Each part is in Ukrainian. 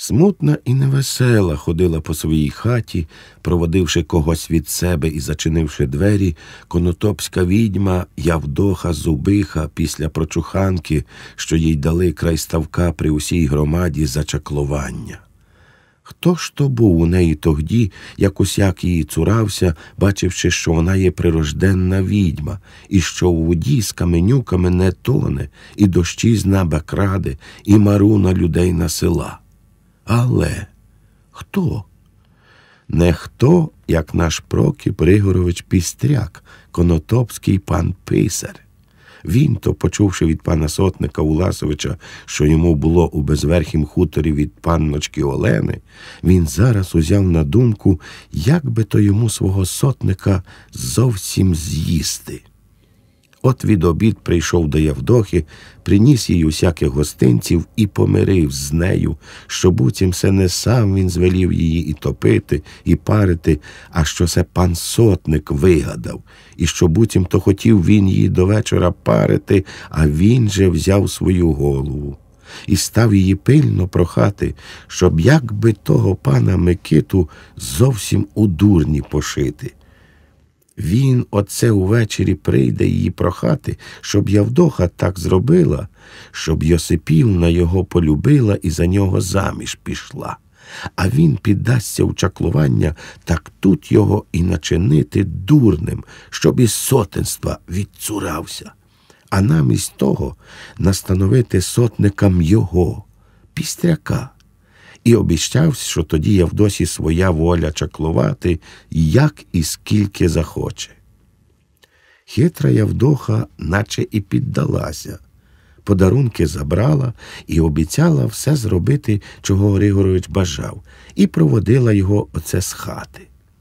Смутна і невесела ходила по своїй хаті, проводивши когось від себе і зачинивши двері, конотопська відьма Явдоха Зубиха після прочуханки, що їй дали край ставка при усій громаді за чаклування. Хто ж то був у неї тогді, як усяк її цурався, бачивши, що вона є прирожденна відьма, і що у воді з каменюками не тоне, і дощі з неба краде, і мару на людей на села. Але хто? Не хто, як наш Прокіп Григорович Пістряк, конотопський пан писар. Він-то, почувши від пана сотника Уласовича, що йому було у безверхім хуторі від панночки Олени, він зараз узяв на думку, як би то йому свого сотника зовсім з'їсти. От від обід прийшов до Явдохи, приніс їй усяких гостинців і помирив з нею, що буцім се не сам він звелів її і топити, і парити, а що се пан сотник вигадав, і що буцім то хотів він її до вечора парити, а він же взяв свою голову. І став її пильно прохати, щоб як би того пана Микиту зовсім у дурні пошити. Він оце увечері прийде її прохати, щоб Явдоха так зробила, щоб Йосипівна його полюбила і за нього заміж пішла. А він піддасться у чаклування, так тут його і начинити дурним, щоб із сотенства відцурався. А намість того настановити сотникам його, Пістряка. І обіщав, що тоді Явдосі своя воля чаклувати, як і скільки захоче. Хитра Явдоха наче і піддалася. Подарунки забрала і обіцяла все зробити, чого Григорович бажав, і проводила його оце з хати.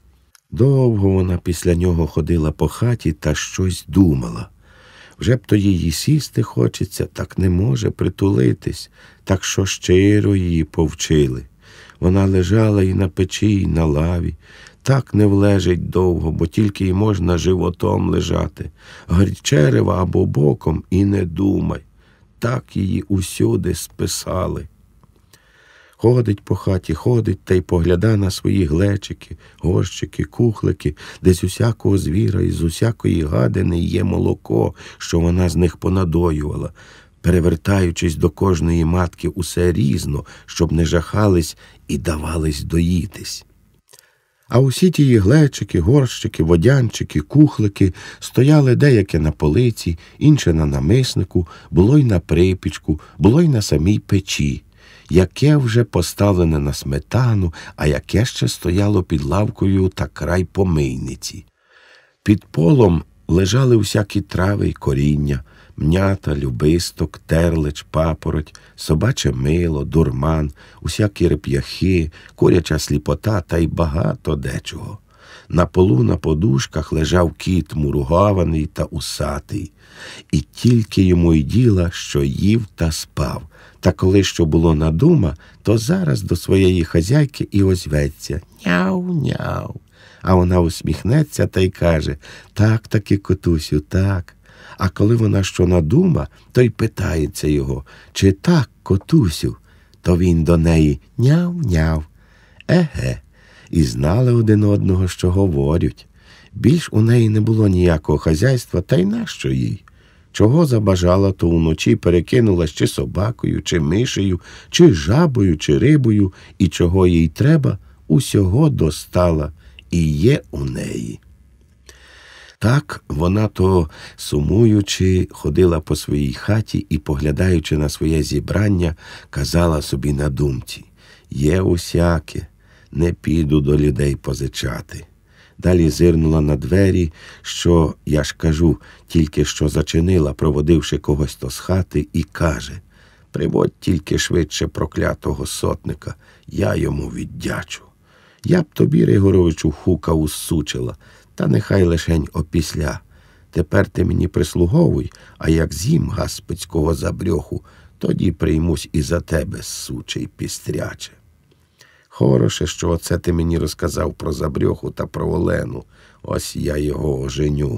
Довго вона після нього ходила по хаті та щось думала. Вже б то її сісти хочеться, так не може притулитись, так що щиро її повчили. Вона лежала і на печі, і на лаві, так не влежить довго, бо тільки й можна животом лежати, гарчерева або боком і не думай. Так її усюди списали. Ходить по хаті, ходить та й погляда на свої глечики, горщики, кухлики, де з усякого звіра і з усякої гадини є молоко, що вона з них понадоювала, перевертаючись до кожної матки усе різно, щоб не жахались і давались доїтись. А усі тії глечики, горщики, водянчики, кухлики стояли деяке на полиці, інше на намиснику, було й на припічку, було й на самій печі. Яке вже поставлене на сметану, а яке ще стояло під лавкою та край помийниці. Під полом лежали всякі трави й коріння, м'ята, любисток, терлич, папороть, собаче мило, дурман, усякі реп'яхи, куряча сліпота та й багато дечого. На полу на подушках лежав кіт муругований та усатий, і тільки йому й діла, що їв та спав. Та коли що було надума, то зараз до своєї хазяйки і озветься «Няу-няу». А вона усміхнеться та й каже «Так-таки, котусю, так». А коли вона що надума, то й питається його «Чи так, котусю?» То він до неї «Няу-няу». Еге, і знали один одного, що говорять. Більш у неї не було ніякого хазяйства, та й нащо їй? Чого забажала, то уночі перекинулась чи собакою, чи мишею, чи жабою, чи рибою, і чого їй треба, усього достала, і є у неї. Так вона то, сумуючи, ходила по своїй хаті і, поглядаючи на своє зібрання, казала собі на думці «Є усяке, не піду до людей позичати». Далі зирнула на двері, що, я ж кажу, тільки що зачинила, проводивши когось то з хати, і каже «Приводь тільки швидше проклятого сотника, я йому віддячу. Я б тобі, Григоровичу, хука усучила, та нехай лишень опісля. Тепер ти мені прислуговуй, а як з'їм гаспицького забрьоху, тоді приймусь і за тебе, сучий Пістряче». Хороше, що оце ти мені розказав про забрьоху та про Олену. Ось я його оженю.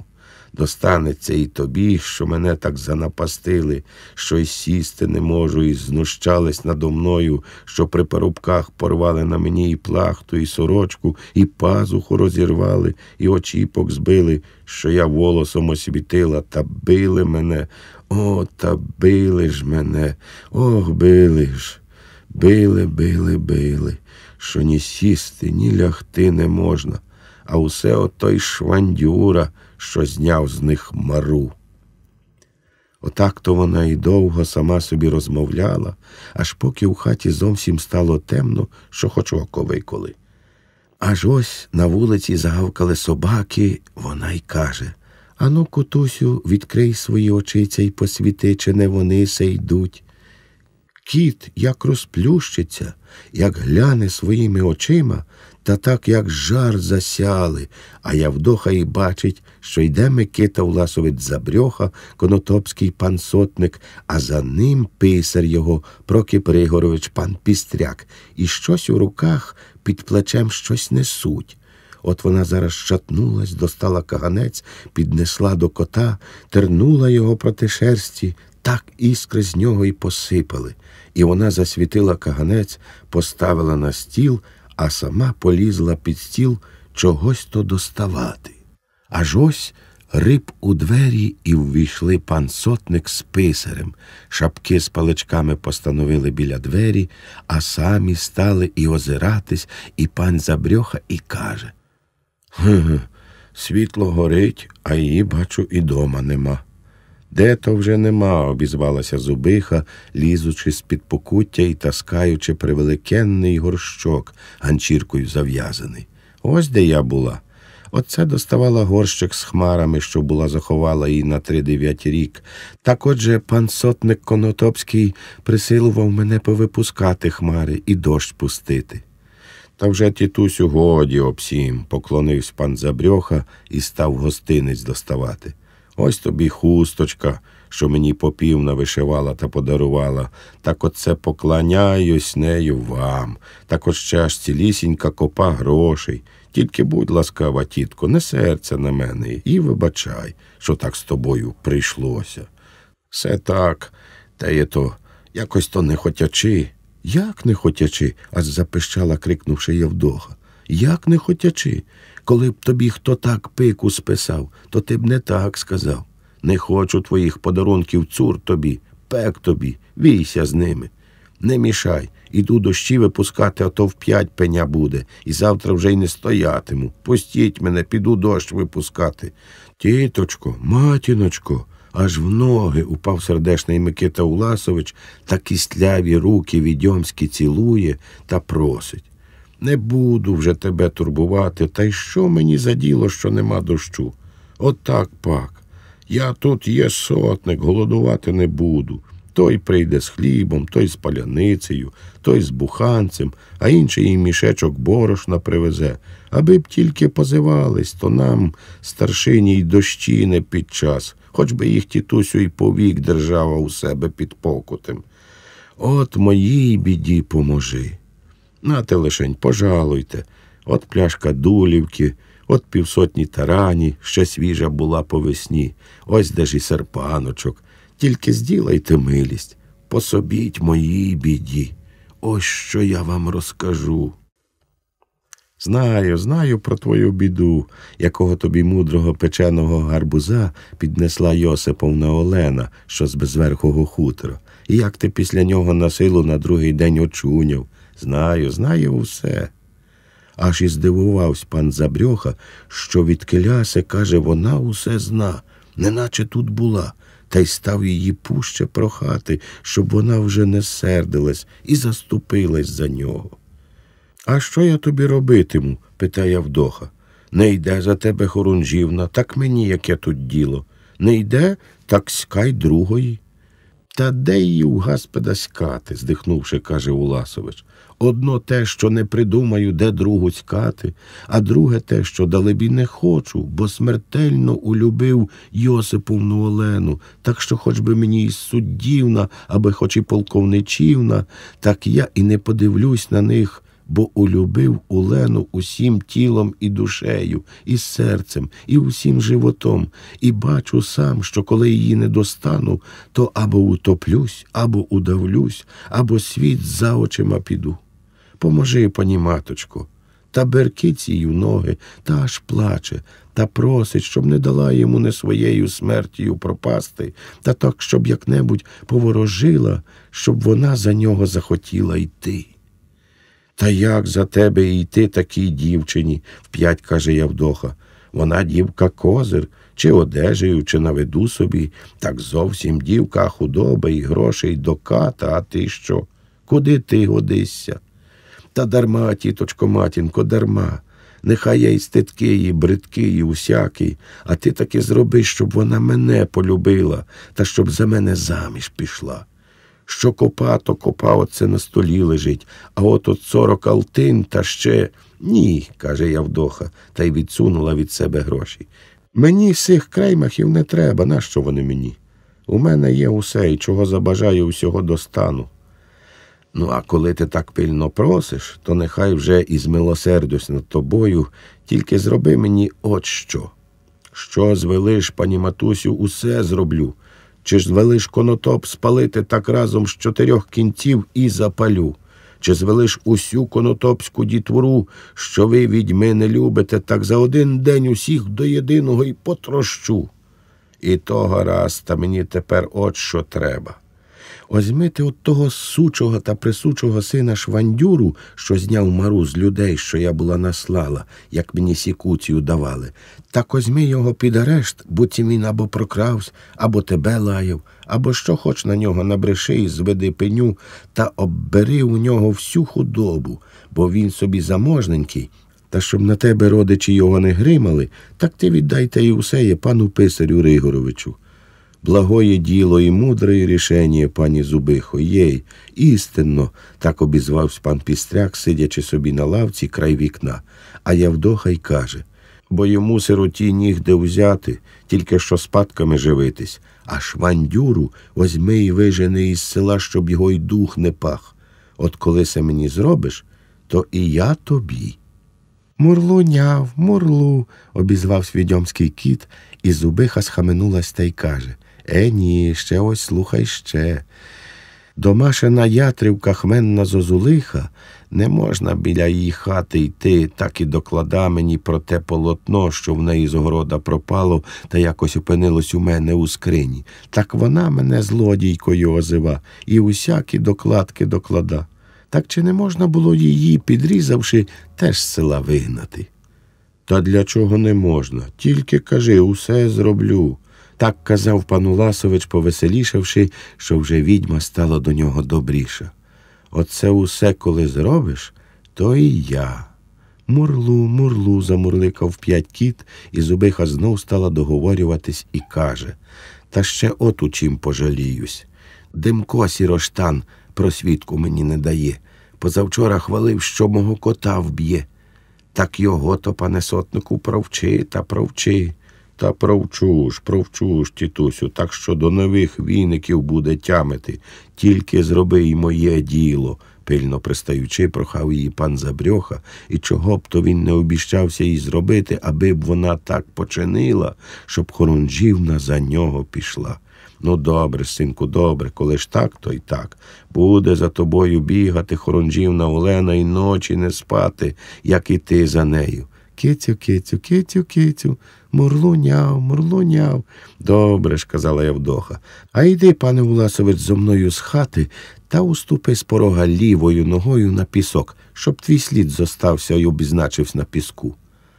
Достанеться і тобі, що мене так занапастили, що й сісти не можу, і знущались надо мною, що при парубках порвали на мені і плахту, і сорочку, і пазуху розірвали, і очіпок збили, що я волосом освітила, та били мене, о, та били ж мене, ох, били ж, били, що ні сісти, ні лягти не можна, а усе отой швандюра, що зняв з них мару. Отак-то вона і довго сама собі розмовляла, аж поки в хаті зовсім стало темно, що хоч око виколи. Аж ось на вулиці загавкали собаки, вона й каже: «Ану, котусю, відкрий свої очиця й посвіти, чи не вони се йдуть». Кіт як розплющиться, як гляне своїми очима, та так, як жар засяли, а Явдоха і бачить, що йде Микита Власович Забрьоха, конотопський пан сотник, а за ним писар його, Прокіп Григорович пан Пістряк, і щось у руках під плечем щось несуть. От вона зараз шатнулась, достала каганець, піднесла до кота, тернула його проти шерсті, так іскри з нього й посипали. І вона засвітила каганець, поставила на стіл, а сама полізла під стіл чогось то доставати. Аж ось рип у двері, і ввійшли пан сотник з писарем. Шапки з паличками постановили біля двері, а самі стали і озиратись, і пан Забрьоха і каже: світло горить, а її, бачу, і дома нема». «Де то вже нема», – обізвалася Зубиха, лізучи з-під покуття і таскаючи превеликенний горщок, ганчіркою зав'язаний. «Ось де я була. Оце доставала горщик з хмарами, що була заховала її на 39 рік. Так отже пан сотник Конотопський присилував мене повипускати хмари і дощ пустити». «Та вже, тітусю, годі обсім», – поклонився пан Забрьоха і став гостинець доставати. «Ось тобі хусточка, що мені попівна вишивала та подарувала. Так оце поклоняюсь нею вам. Так от ще аж цілісінька копа грошей. Тільки будь ласкава, тітко, не серця на мене і вибачай, що так з тобою прийшлося». «Все так, та є то, якось то не хотячи». «Як не хотячи?» – аж запищала, крикнувши Явдоха. «Як не хотячи? Коли б тобі хто так пику списав, то ти б не так сказав. Не хочу твоїх подарунків, цур тобі, пек тобі, війся з ними. Не мішай, іду дощі випускати, а то в 5 пеня буде, і завтра вже й не стоятиму. Пустіть мене, піду дощ випускати». «Тіточко, матіночко», аж в ноги упав сердешний Микита Власович, та кістляві руки відьомські цілує та просить: «Не буду вже тебе турбувати, та й що мені за діло, що нема дощу? Отак пак. Я тут є сотник, голодувати не буду. Той прийде з хлібом, той з паляницею, той з буханцем, а інший і мішечок борошна привезе. Аби б тільки позивались, то нам, старшині, й дощі не під час, хоч би їх, тітусю, і повік держава у себе під покутем. От моїй біді поможи. Нате лишень, пожалуйте, от пляшка дулівки, от 50 тарані, ще свіжа була по весні, ось де ж і серпаночок. Тільки зділайте милість, пособіть моїй біді. Ось що я вам розкажу». Знаю про твою біду, якого тобі мудрого печеного гарбуза піднесла Йосиповна Олена, що з безверхого хутора, і як ти після нього на силу на другий день очуняв. Знаю усе. Аж і здивувався пан Забрьоха, що відкилясе, каже, вона усе зна, неначе тут була, та й став її пуще прохати, щоб вона вже не сердилась і заступилась за нього. «А що я тобі робитиму?» – питає Явдоха. «Не йде за тебе хорунжівна, так мені яке тут діло. Не йде, так скай другої». «Та де її у гаспеда скати?» – здихнувши, каже Уласович. «Одно те, що не придумаю, де другу скати, а друге те, що далебі не хочу, бо смертельно улюбив Йосиповну Олену, так що хоч би мені і суддівна, аби хоч і полковничівна, так я і не подивлюсь на них, бо улюбив Улену усім тілом і душею, і серцем, і усім животом, і бачу сам, що коли її не достану, то або утоплюсь, або удавлюсь, або світ за очима піду. Поможи, пані маточко. Та беркить їй в ноги, та аж плаче, та просить, щоб не дала йому не своєю смертю пропасти, та так, щоб як-небудь поворожила, щоб вона за нього захотіла йти. Та як за тебе йти такій дівчині, вп'ять каже Явдоха. Вона дівка-козир, чи одежею, чи на виду собі, так зовсім дівка, а худоба і грошей до ката, а ти що? Куди ти годишся? Та дарма, тіточко матінко, дарма. Нехай я і стидкий, і бридкий, і усякий, а ти таки зроби, щоб вона мене полюбила, та щоб за мене заміж пішла. Що копа, то копа оце на столі лежить, а от 40 алтин, та ще... Ні, каже Явдоха, та й відсунула від себе гроші. Мені всіх креймахів не треба, нащо вони мені? У мене є усе, і чого забажаю, усього достану. Ну, а коли ти так пильно просиш, то нехай вже і змилосердюсь над тобою, тільки зроби мені от що. Що звелиш, пані матусю, усе зроблю. Чи ж звелиш конотоп спалити так разом з 4 кінців і запалю? Чи звелиш усю конотопську дітвору, що ви, відьми, не любите, так за один день усіх до єдиного й потрощу? І того раз, та мені тепер от що треба. Озьмите от того сучого та присучого сина Швандюру, що зняв мару з людей, що я була наслала, як мені сікуцію давали. Так озьми його під арешт, буцім він або прокравсь, або тебе лаяв, або що хоч на нього набреши і зведи пеню, та оббери у нього всю худобу, бо він собі заможненький. Та щоб на тебе родичі його не гримали, так ти віддайте і усе є пану писарю Ригоровичу. Благое діло і мудре рішення, пані Зубихо, єй, істинно, так обізвався пан Пістряк, сидячи собі на лавці край вікна. А Явдоха й каже, бо йому сироті нігде взяти, тільки що спадками живитись, а Швандюру возьми і вижени із села, щоб його й дух не пах. От коли се мені зробиш, то і я тобі. Мурлуняв, мурлу, обізвався відьомський кіт, і Зубиха схаменулась та й каже, ні, ще ось слухай ще. Домашена Ятрівка хменна зозулиха, не можна біля її хати йти, так і доклада мені про те полотно, що в неї з огорода пропало та якось опинилось у мене у скрині. Так вона мене злодійкою озива і усякі докладки доклада. Так чи не можна було її, підрізавши, теж з села вигнати? Та для чого не можна? Тільки кажи, усе зроблю. Так казав пан Уласович, повеселішавши, що вже відьма стала до нього добріша. Оце усе, коли зробиш, то і я. Мурлу, мурлу, замурликав 5 кіт, і Зубиха знов стала договорюватись і каже, та ще от у чим пожаліюсь. Димко Сіроштан просвідку мені не дає. Позавчора хвалив, що мого кота вб'є. Так його то, пане сотнику, провчи та провчи. Та провчу ж, тітусю, так що до нових віників буде тямити. Тільки зроби й моє діло, пильно пристаючи, прохав її пан Забрьоха, і чого б то він не обіщався їй зробити, аби б вона так починила, щоб Хорунжівна за нього пішла. Ну, добре, синку, добре, коли ж так, то й так. Буде за тобою бігати Хорунжівна Олена й ночі не спати, як і ти за нею. Кицю, кицю, кицю, кицю, мурлуняв, мурлуняв. Добре ж, казала Явдоха. А йди, пане Уласович, зо мною з хати та уступи з порога лівою ногою на пісок, щоб твій слід зостався й обізначився на піску.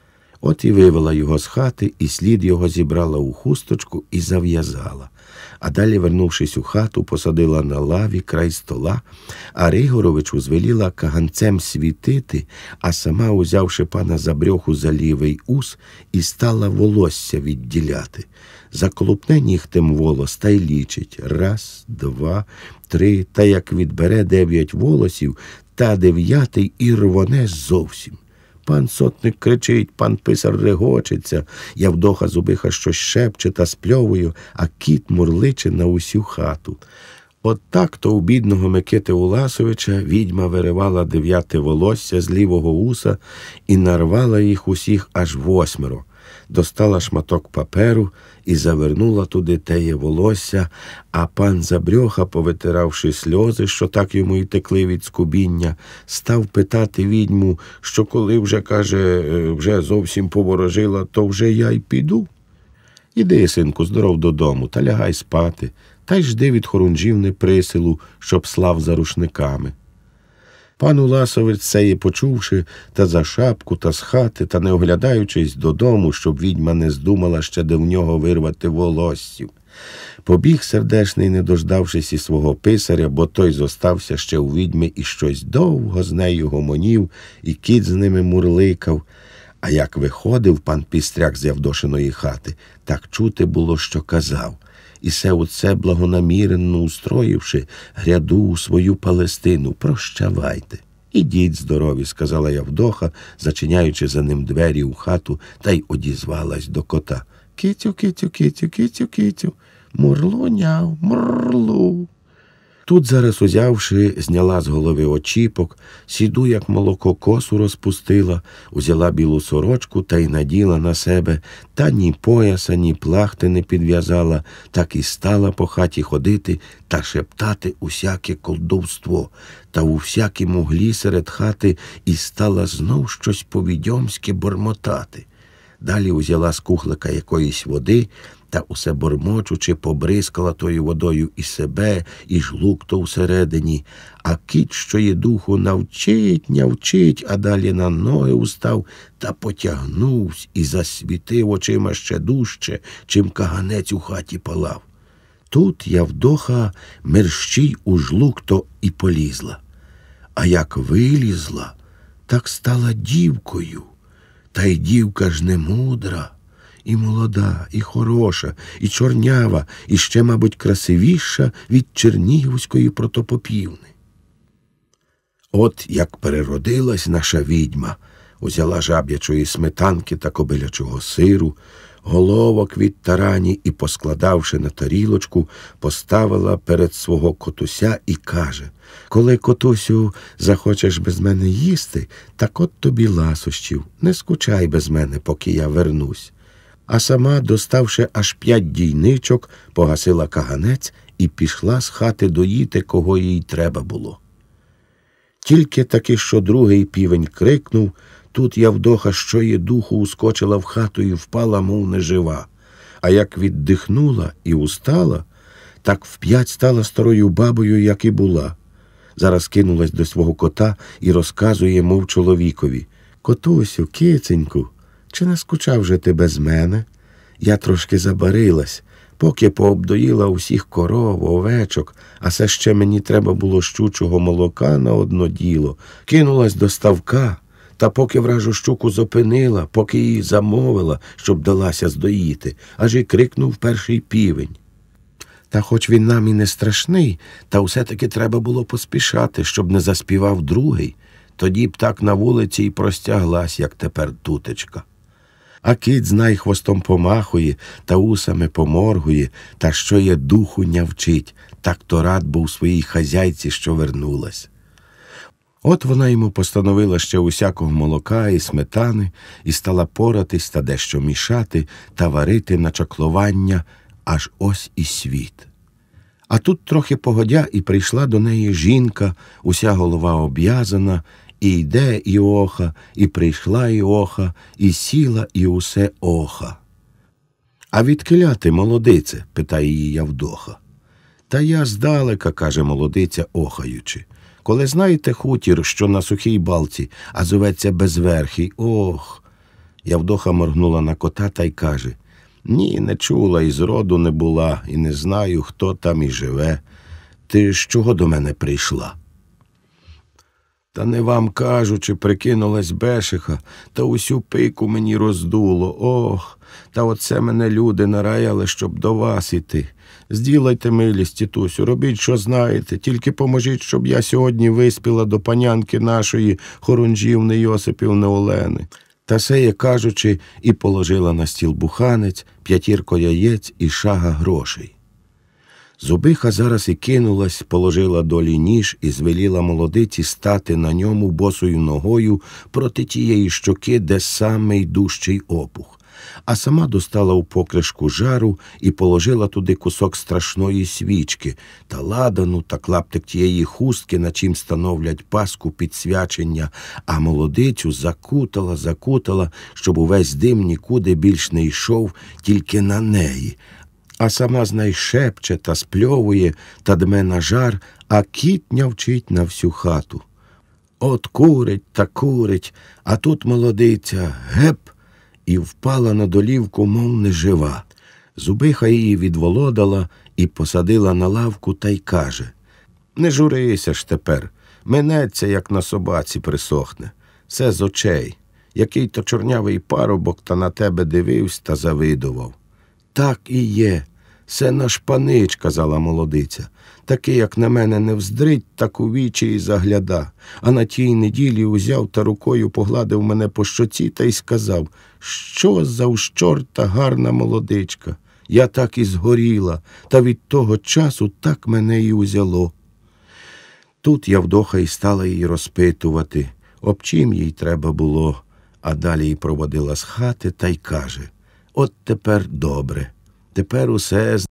От і вивела його з хати, і слід його зібрала у хусточку і зав'язала. А далі, вернувшись у хату, посадила на лаві край стола, а Ригоровичу звеліла каганцем світити, а сама, узявши пана Забрьоху за лівий ус, і стала волосся відділяти. Заколупне нігтем волос та й лічить. 1, 2, 3, та як відбере 9 волосів, та 9-й і рвоне зовсім. Пан сотник кричить, пан писар регочеться, Явдоха Зубиха щось шепче та спльовує, а кіт мурличе на усю хату. От так-то у бідного Микити Уласовича відьма виривала 9 волосся з лівого уса і нарвала їх усіх аж 8. Достала шматок паперу і завернула туди теє волосся, а пан Забрьоха, повитиравши сльози, що так йому й текли від скубіння, став питати відьму, що коли вже, каже, вже зовсім поворожила, то вже я й піду. Іди, синку, здоров додому, та лягай спати, та й жди від хорунжів неприсилу, щоб слав за рушниками. Пан Уласович сеє почувши, та за шапку, та з хати, та не оглядаючись додому, щоб відьма не здумала ще де в нього вирвати волоссів. Побіг сердешний, не дождавшись і свого писаря, бо той зостався ще у відьми і щось довго з нею гомонів, і кіт з ними мурликав. А як виходив пан Пістряк з Явдошиної хати, так чути було, що казав. І се оце благонаміренно устроївши, гряду у свою Палестину, прощавайте. Ідіть здорові, сказала Явдоха, зачиняючи за ним двері у хату, та й одізвалась до кота. Китю, китю, китю, китю, китю, мурлуняв, мурлу. Тут зараз узявши, зняла з голови очіпок, сіду, як молоко, косу розпустила, узяла білу сорочку та й наділа на себе, та ні пояса, ні плахти не підв'язала, так і стала по хаті ходити та шептати усяке колдовство, та у всякім углі серед хати і стала знов щось по-відьомськи бормотати. Далі узяла з кухлика якоїсь води та усе бормочучи побризкала тою водою і себе, і жлук то всередині, а кіт, що є духу, навчить, нявчить, а далі на ноги устав та потягнувся і засвітив очима ще дужче, чим каганець у хаті палав. Тут Явдоха мерщій у жлук то і полізла, а як вилізла, так стала дівкою. Та й дівка ж не мудра, і молода, і хороша, і чорнява, і ще, мабуть, красивіша від чернігівської протопопівни. От як переродилась наша відьма, узяла жаб'ячої сметанки та кобилячого сиру, головок від тарані і, поскладавши на тарілочку, поставила перед свого котуся і каже: «Коли, котусю, захочеш без мене їсти, так от тобі ласощів, не скучай без мене, поки я вернусь». А сама, доставши аж 5 дійничок, погасила каганець і пішла з хати доїти, кого їй треба було. Тільки таки, що другий півень крикнув, тут Явдоха, що є духу, ускочила в хату і впала, мов нежива. А як віддихнула і устала, так вп'ять стала старою бабою, як і була. Зараз кинулась до свого кота і розказує, мов чоловікові: «Котусю, киценьку, чи не скучав же ти без мене? Я трошки забарилась, поки пообдоїла усіх коров, овечок, а це ще мені треба було щучого молока на одно діло. Кинулась до ставка, та поки вражу щуку зупинила, поки її замовила, щоб далася здоїти, аж і крикнув перший півень. Та хоч він нам і не страшний, та все-таки треба було поспішати, щоб не заспівав другий, тоді б так на вулиці й простяглась, як тепер тутечка. А кіт, знай, хвостом помахує та усами поморгує, та що є духу нявчить, так то рад був своїй хазяйці, що вернулась». От вона йому постановила ще усякого молока і сметани і стала поратись та дещо мішати та варити на чаклування, аж ось і світ. А тут трохи погодя і прийшла до неї жінка, уся голова обв'язана, і йде і оха, і прийшла і оха, і сіла і усе оха. «А відкиля ти, молодице?» – питає її Явдоха. «Та я здалека», – каже молодиця, охаючи. «Коли знаєте хутір, що на Сухій Балці, а зоветься Безверхий, ох!» Явдоха моргнула на кота та й каже: «Ні, не чула, і зроду не була, і не знаю, хто там і живе. Ти з чого до мене прийшла?» «Та не вам кажучи, прикинулась бешиха, та усю пику мені роздуло. Ох, та оце мене люди нараяли, щоб до вас іти. Зділайте милість, тітусю, робіть, що знаєте, тільки поможіть, щоб я сьогодні виспіла до панянки нашої Хорунжівни Йосипівни Олени». Та сеє кажучи, і положила на стіл буханець, 5 яєць і шага грошей. Зубиха зараз і кинулась, положила долі ніж і звеліла молодиці стати на ньому босою ногою проти тієї щоки, де самий дужчий опух. А сама достала у покришку жару і положила туди кусок страшної свічки та ладану та клаптик тієї хустки, на чим становлять паску під свячення, а молодицю закутала, щоб увесь дим нікуди більш не йшов, тільки на неї. А сама знай шепче та спльовує та дме на жар, а кіт нявчить на всю хату. От курить та курить, а тут молодиця геп, і впала на долівку, мов нежива. Зубиха її відволодала і посадила на лавку та й каже: «Не журися ж тепер, минеться, як на собаці присохне. Все з очей. Який то чорнявий парубок та на тебе дивився та завидував». «Так і є. Се наш панич», – казала молодиця. «Такий, як на мене, не вздрить, так у вічі і загляда. А на тій неділі узяв та рукою погладив мене по щоці та й сказав: що за уж чорта гарна молодичка. Я так і згоріла, та від того часу так мене і узяло». Тут Явдоха й стала її розпитувати, об чим їй треба було, а далі й проводила з хати та й каже: «От тепер добре, тепер усе